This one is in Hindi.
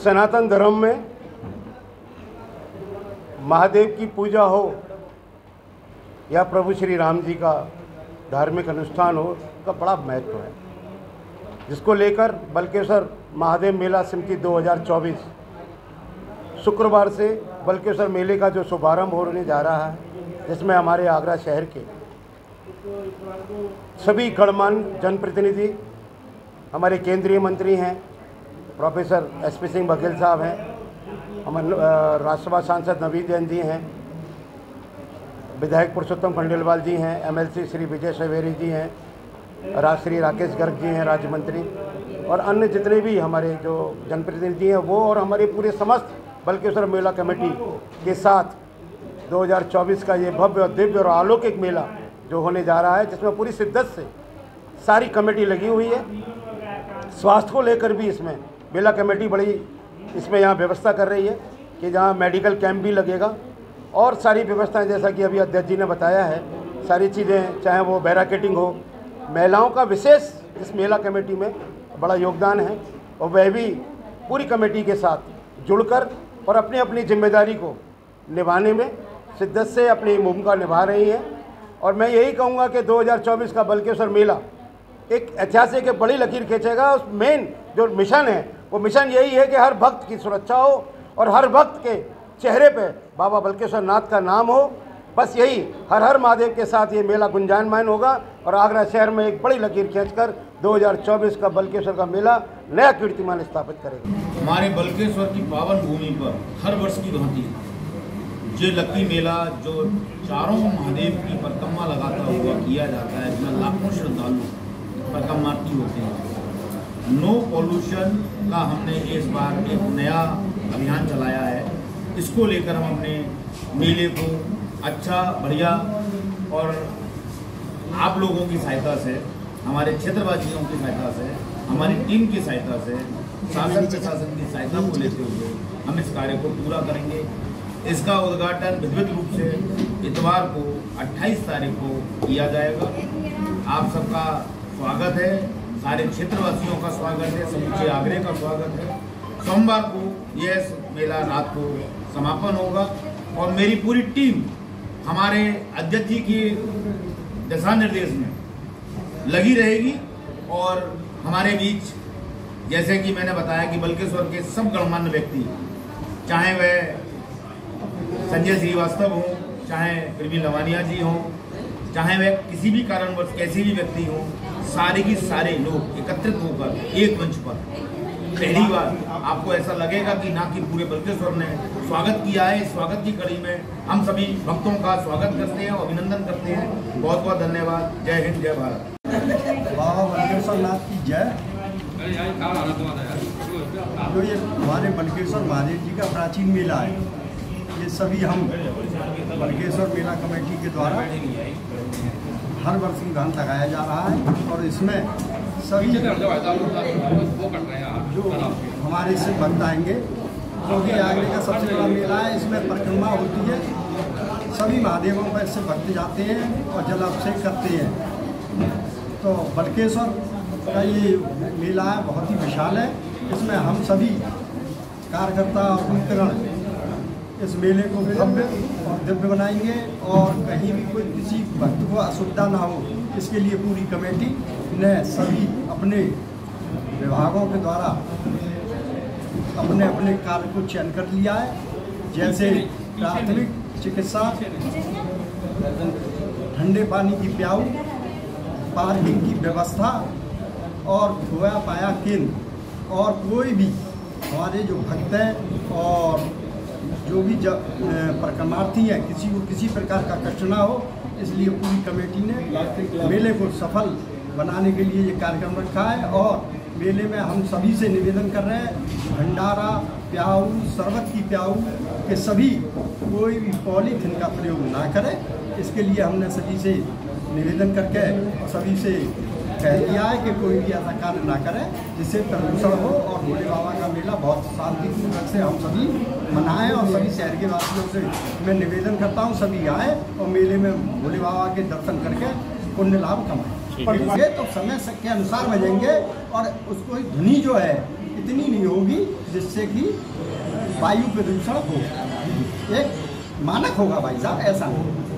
सनातन धर्म में महादेव की पूजा हो या प्रभु श्री राम जी का धार्मिक अनुष्ठान हो का बड़ा महत्व है, जिसको लेकर बल्केश्वर महादेव मेला समिति 2024 शुक्रवार से बल्केश्वर मेले का जो शुभारंभ होने जा रहा है, जिसमें हमारे आगरा शहर के सभी गणमान्य जनप्रतिनिधि, हमारे केंद्रीय मंत्री हैं, प्रोफेसर SP सिंह बघेल साहब हैं, हमारे राज्यसभा सांसद नवीन जैन जी हैं, विधायक पुरुषोत्तम खंडेलवाल जी हैं, MLC श्री विजय सवेरी जी हैं, श्री राकेश गर्ग जी हैं राज्य मंत्री, और अन्य जितने भी हमारे जो जनप्रतिनिधि हैं वो, और हमारे पूरे समस्त बल्केश्वर मेला कमेटी के साथ 2024 का ये भव्य और दिव्य और अलौकिक मेला जो होने जा रहा है, जिसमें पूरी शिद्दत से सारी कमेटी लगी हुई है। स्वास्थ्य को लेकर भी इसमें मेला कमेटी बड़ी इसमें यहाँ व्यवस्था कर रही है कि जहाँ मेडिकल कैंप भी लगेगा और सारी व्यवस्थाएं, जैसा कि अभी अध्यक्ष जी ने बताया है, सारी चीज़ें, चाहे वो बैराकेटिंग हो, महिलाओं का विशेष इस मेला कमेटी में बड़ा योगदान है और वह भी पूरी कमेटी के साथ जुड़कर और अपनी अपनी जिम्मेदारी को निभाने में शिद्दत से अपनी भूमिका निभा रही है। और मैं यही कहूँगा कि 2024 का बल्केश्वर मेला एक ऐतिहासिक बड़ी लकीर खींचेगा। उस मेन जो मिशन है वो मिशन यही है कि हर भक्त की सुरक्षा हो और हर भक्त के चेहरे पे बाबा बल्केश्वर नाथ का नाम हो। बस यही हर हर महादेव के साथ ये मेला गुंजायमान होगा और आगरा शहर में एक बड़ी लकीर खींचकर 2024 का बल्केश्वर का मेला नया कीर्तिमान स्थापित करेगा। हमारे बल्केश्वर की पावन भूमि पर हर वर्ष की भांति ये लकी मेला जो चारों महादेव की परिक्रमा लगाता हुआ किया जाता है, जिसमें लाखों श्रद्धालु परिक्रमार्थी होते हैं। नो पॉल्यूशन का हमने इस बार एक नया अभियान चलाया है। इसको लेकर हम अपने मेले को अच्छा, बढ़िया और आप लोगों की सहायता से, हमारे क्षेत्रवासियों की सहायता से, हमारी टीम की सहायता से, शासन प्रशासन की सहायता को लेते हुए हम इस कार्य को पूरा करेंगे। इसका उद्घाटन विधिवत रूप से इतवार को 28 तारीख को किया जाएगा। आप सबका स्वागत है, सारे क्षेत्रवासियों का स्वागत है, समूचे आगरे का स्वागत है। सोमवार को यह मेला रात को समापन होगा और मेरी पूरी टीम हमारे अध्यक्ष जी की दिशा निर्देश में लगी रहेगी। और हमारे बीच, जैसे कि मैंने बताया कि बल्केश्वर के सब गणमान्य व्यक्ति, चाहे वह संजय श्रीवास्तव हो, चाहे प्रवीण लवानिया जी हो, चाहे वह किसी भी कारणवश कैसे भी व्यक्ति हो, सारे की सारे लोग एकत्रित होकर एक मंच पर पहली बार आपको ऐसा लगेगा कि ना कि पूरे बल्केश्वर ने स्वागत किया है। स्वागत की कड़ी में हम सभी भक्तों का स्वागत करते हैं और अभिनंदन करते हैं। बहुत बहुत धन्यवाद। जय हिंद, जय भारत। बाबा बल्केश्वर नाथ की जय। जो ये हमारे बल्केश्वर महादेव जी का प्राचीन मेला है, ये सभी हम बल्केश्वर मेला कमेटी के द्वारा हर वर्ष गहन लगाया जा रहा है और इसमें सभी जो हमारे से भक्त आएंगे, क्योंकि आगरे का सबसे बड़ा मेला है, इसमें परिक्रमा होती है, सभी महादेवों पर इससे भक्त जाते हैं और जल अभिषेक करते हैं। तो बल्केश्वर का ये मेला है, बहुत ही विशाल है। इसमें हम सभी कार्यकर्ता और भक्तगण इस मेले को भव्य और दिव्य बनाएंगे और कहीं भी कोई किसी भक्त को असुविधा ना हो, इसके लिए पूरी कमेटी ने सभी अपने विभागों के द्वारा अपने अपने कार्य को चयन कर लिया है। जैसे प्राथमिक चिकित्सा, ठंडे पानी की प्याऊ, पार्किंग की व्यवस्था और धोया पाया केंद्र। और कोई भी हमारे जो भक्त हैं और जो भी परिक्रमार्थी हैं, किसी को किसी प्रकार का कष्ट ना हो, इसलिए पूरी कमेटी ने मेले को सफल बनाने के लिए ये कार्यक्रम रखा है। और मेले में हम सभी से निवेदन कर रहे हैं, भंडारा, प्याऊ, शरबत की प्याऊ के सभी कोई भी पॉलीथीन का प्रयोग ना करें। इसके लिए हमने सभी से निवेदन करके और सभी से कह दिया है कि कोई भी ऐसा कार्य ना करे जिससे प्रदूषण हो और भोले बाबा का मेला बहुत शांतिपूर्वक से हम सभी मनाएं। और सभी शहर के वासियों से मैं निवेदन करता हूं सभी आए और मेले में भोले बाबा के दर्शन करके पुण्य लाभ कमाएं। पर ये तो समय के अनुसार बजेंगे और उसको धुनी जो है इतनी नहीं होगी जिससे कि वायु प्रदूषण हो। एक मानक होगा भाई साहब, ऐसा नहीं।